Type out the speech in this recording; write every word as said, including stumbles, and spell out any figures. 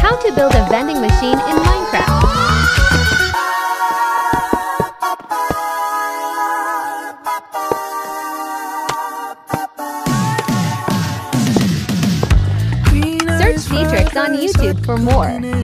How to build a vending machine in Minecraft. Search Dietrich on YouTube for more.